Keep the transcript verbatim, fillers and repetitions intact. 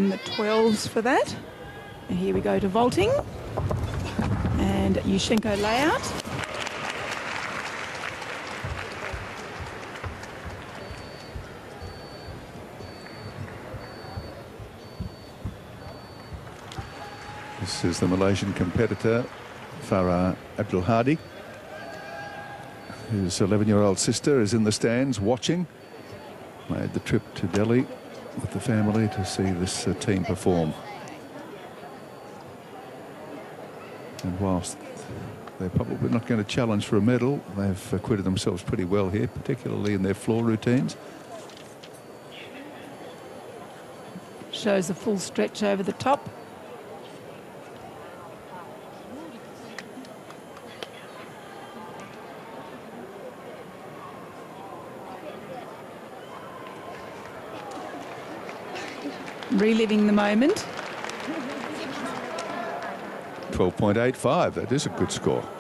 the twelves for that. And here we go to vaulting. And Yushchenko layout. This is the Malaysian competitor, Farah Abdul Hadi, whose eleven-year-old sister is in the stands watching. Made the trip to Delhi with the family to see this uh, team perform. And whilst they're probably not going to challenge for a medal, they've acquitted themselves pretty well here, particularly in their floor routines. Shows a full stretch over the top. Reliving the moment. twelve point eight five, that is a good score.